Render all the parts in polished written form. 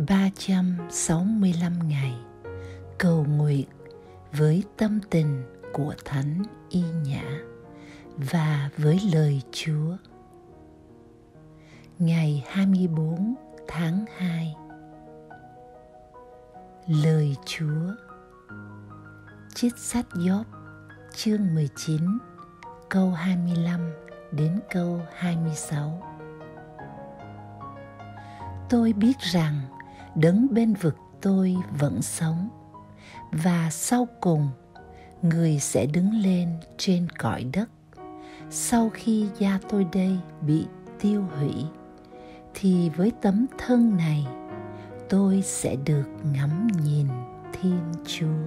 365 ngày cầu nguyện với tâm tình của Thánh Y Nhã và với lời Chúa. Ngày 24 tháng 2. Lời Chúa. Trích sách Gióp chương 19 câu 25 đến câu 26. Tôi biết rằng Đấng bên vực tôi vẫn sống, và sau cùng người sẽ đứng lên trên cõi đất. Sau khi da tôi đây bị tiêu hủy, thì với tấm thân này tôi sẽ được ngắm nhìn Thiên Chúa.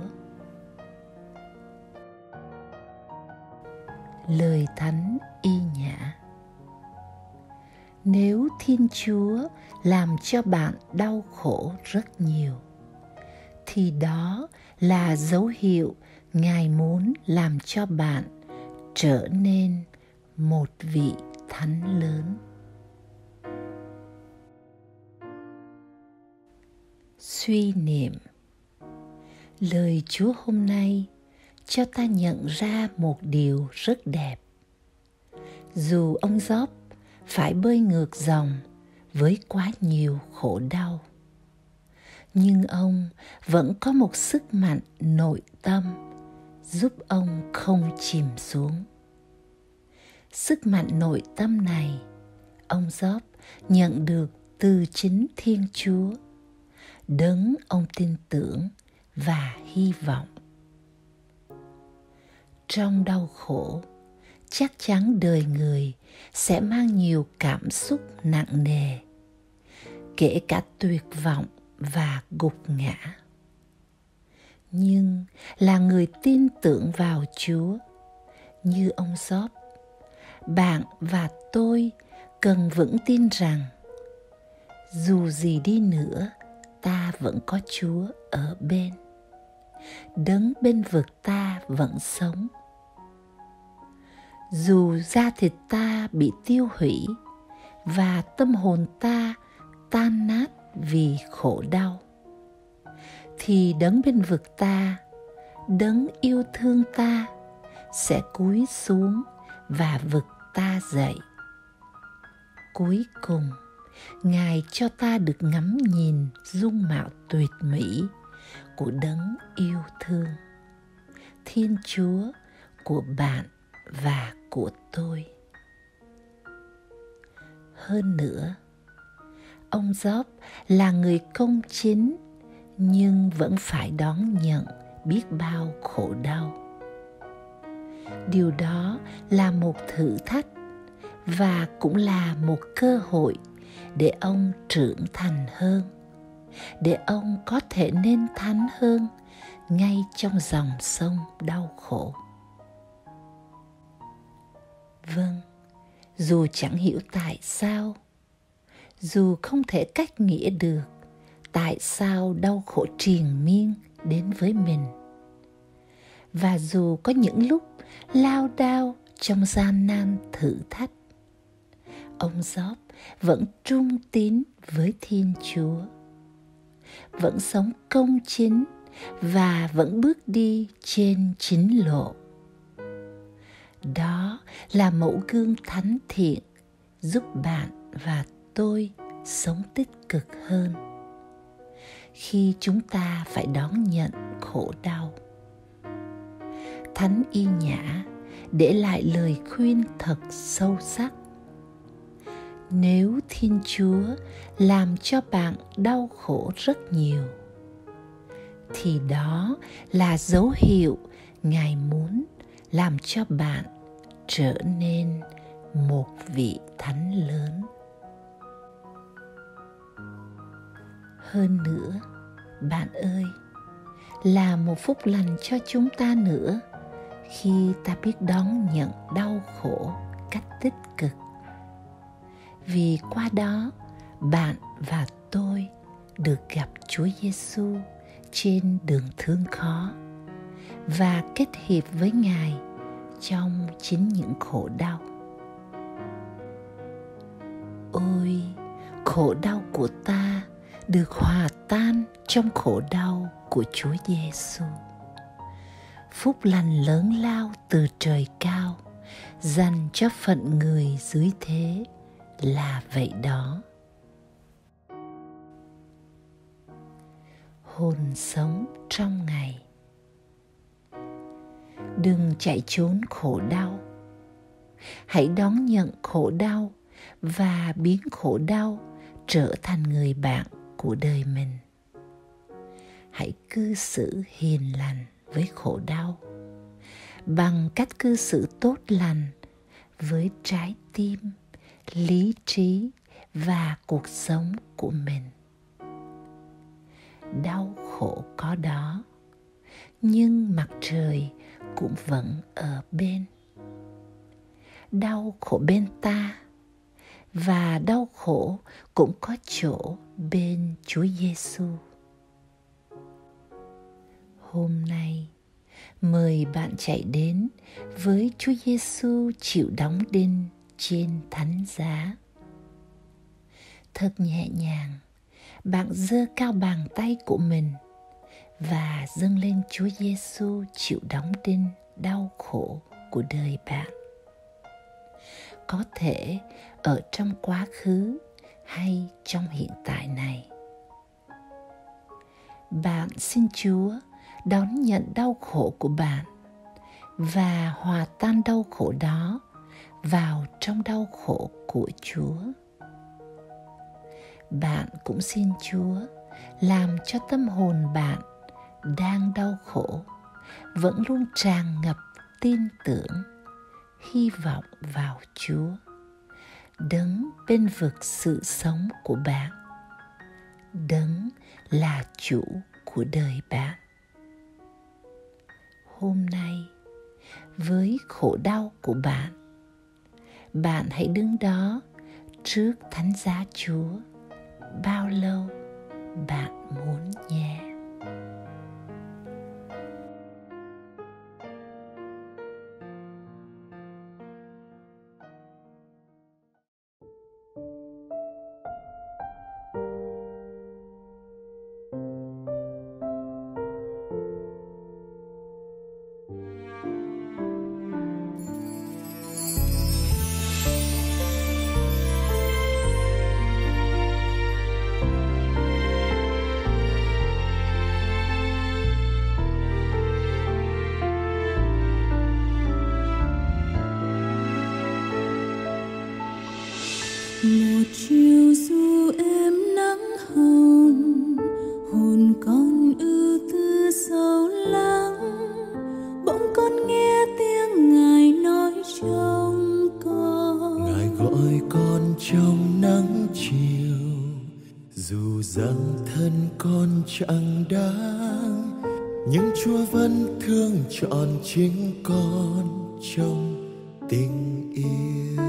Lời Thánh Y Nhã. Nếu Thiên Chúa làm cho bạn đau khổ rất nhiều, thì đó là dấu hiệu Ngài muốn làm cho bạn trở nên một vị thánh lớn. Suy niệm. Lời Chúa hôm nay cho ta nhận ra một điều rất đẹp. Dù ông Gióp phải bơi ngược dòng với quá nhiều khổ đau, nhưng ông vẫn có một sức mạnh nội tâm giúp ông không chìm xuống. Sức mạnh nội tâm này ông Gióp nhận được từ chính Thiên Chúa, Đấng ông tin tưởng và hy vọng. Trong đau khổ, chắc chắn đời người sẽ mang nhiều cảm xúc nặng nề, kể cả tuyệt vọng và gục ngã. Nhưng là người tin tưởng vào Chúa, như ông Gióp, bạn và tôi cần vững tin rằng dù gì đi nữa, ta vẫn có Chúa ở bên. Đấng bên vực ta vẫn sống. Dù da thịt ta bị tiêu hủy và tâm hồn ta tan nát vì khổ đau, thì Đấng bên vực ta, Đấng yêu thương ta, sẽ cúi xuống và vực ta dậy. Cuối cùng, Ngài cho ta được ngắm nhìn dung mạo tuyệt mỹ của Đấng yêu thương, Thiên Chúa của bạn và của tôi. Hơn nữa, ông Gióp là người công chính, nhưng vẫn phải đón nhận biết bao khổ đau. Điều đó là một thử thách và cũng là một cơ hội để ông trưởng thành hơn, để ông có thể nên thánh hơn ngay trong dòng sông đau khổ. Vâng, dù chẳng hiểu tại sao, dù không thể cách nghĩa được tại sao đau khổ triền miên đến với mình, và dù có những lúc lao đao trong gian nan thử thách, ông Gióp vẫn trung tín với Thiên Chúa, vẫn sống công chính và vẫn bước đi trên chính lộ. Đó là mẫu gương thánh thiện giúp bạn và tôi sống tích cực hơn khi chúng ta phải đón nhận khổ đau. Thánh Y Nhã để lại lời khuyên thật sâu sắc. Nếu Thiên Chúa làm cho bạn đau khổ rất nhiều, thì đó là dấu hiệu Ngài muốn làm cho bạn trở nên một vị thánh lớn. Hơn nữa, bạn ơi, là một phúc lành cho chúng ta nữa khi ta biết đón nhận đau khổ cách tích cực. Vì qua đó, bạn và tôi được gặp Chúa Giêsu trên đường thương khó và kết hiệp với Ngài trong chính những khổ đau. Ôi, khổ đau của ta được hòa tan trong khổ đau của Chúa Giêsu. Phúc lành lớn lao từ trời cao dành cho phận người dưới thế là vậy đó. Hồn sống trong ngày. Đừng chạy trốn khổ đau. Hãy đón nhận khổ đau và biến khổ đau trở thành người bạn của đời mình. Hãy cư xử hiền lành với khổ đau bằng cách cư xử tốt lành với trái tim, lý trí và cuộc sống của mình. Đau khổ có đó, nhưng mặt trời cũng vẫn ở bên. Đau khổ bên ta và đau khổ cũng có chỗ bên Chúa Giêsu. Hôm nay, mời bạn chạy đến với Chúa Giêsu chịu đóng đinh trên thánh giá. Thật nhẹ nhàng, bạn giơ cao bàn tay của mình và dâng lên Chúa Giêsu chịu đóng đinh đau khổ của đời bạn. Có thể ở trong quá khứ hay trong hiện tại này. Bạn xin Chúa đón nhận đau khổ của bạn và hòa tan đau khổ đó vào trong đau khổ của Chúa. Bạn cũng xin Chúa làm cho tâm hồn bạn đang đau khổ vẫn luôn tràn ngập tin tưởng, hy vọng vào Chúa, Đấng bên vực sự sống của bạn, Đấng là chủ của đời bạn. Hôm nay, với khổ đau của bạn hãy đứng đó trước thánh giá Chúa bao lâu bạn muốn nhé. Một chiều du êm nắng hồng, hồn con ưu tư sâu lắng, bỗng con nghe tiếng Ngài nói trong con. Ngài gọi con trong nắng chiều, dù rằng thân con chẳng đáng, nhưng Chúa vẫn thương chọn chính con trong tình yêu.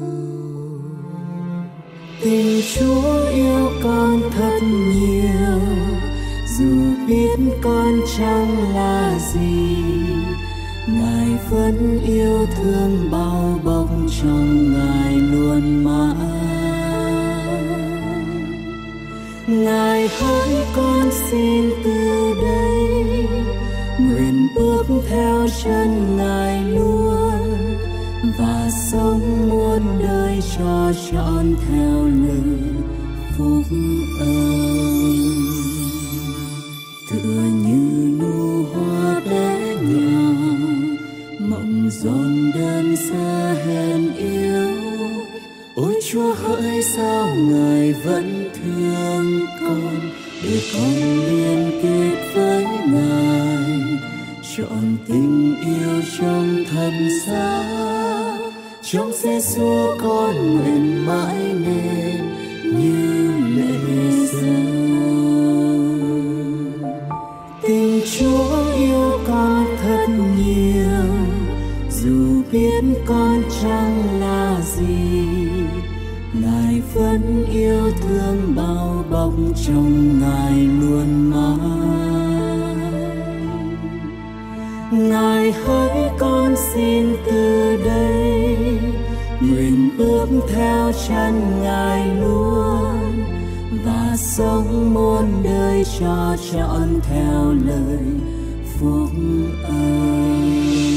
Tình Chúa yêu con thật nhiều, dù biết con chẳng là gì, Ngài vẫn yêu thương bao bọc trong Ngài luôn mãi. Ngài hỡi con xin từ đây, nguyện bước theo chân Ngài luôn, và sống muôn đời cho trọn theo lời phúc ơn. Tựa như nụ hoa bé nhỏ, mộng giòn đơn sơ hèn yếu, ôi Chúa hỡi sao Ngài vẫn thương con, để con liên kết với Ngài, trọn tình yêu trong thân xác. Trong Giêsu con nguyện mãi nên như lệ rơi. Tình Chúa yêu con thật nhiều, dù biết con chẳng là gì, Ngài vẫn yêu thương bao bọc trong Ngài luôn mãi. Ngài hỡi con xin từ đây, nguyện bước theo chân Ngài luôn, và sống muôn đời cho trọn theo lời phúc ơn.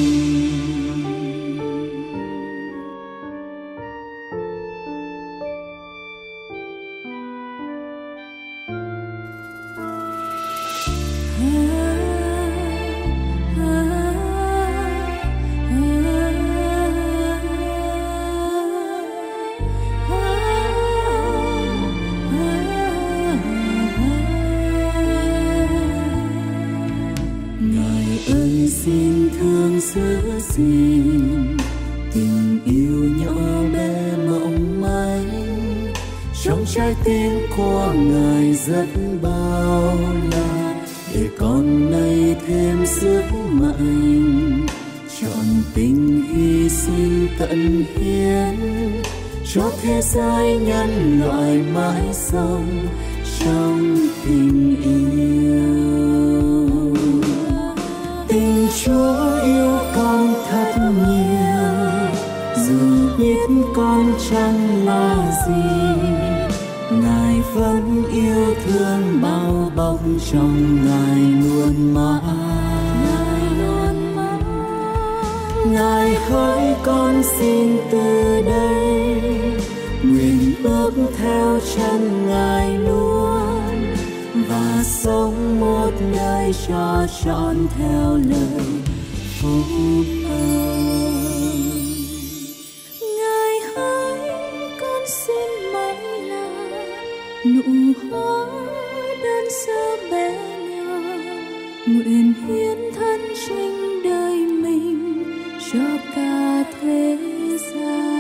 Xin thương giữ gìn tình yêu nhỏ bé mộng manh trong trái tim của Ngài rất bao la, để con nay thêm sức mạnh trọn tình hy sinh tận hiến cho thế giới nhân loại mãi sống trong tình yêu. Tình Chúa yêu con thật nhiều, dù biết con chẳng là gì, Ngài vẫn yêu thương bao bọc trong Ngài luôn mãi. Ngài hỡi con xin từ đây nguyện bước theo chân Ngài luôn, và sống một đời cho trọn theo lời phúc ơn. Ngài hỡi con xin mãi là nụ hoa đơn sơ bé nhỏ, nguyện hiến thân trinh đời mình cho cả thế gian.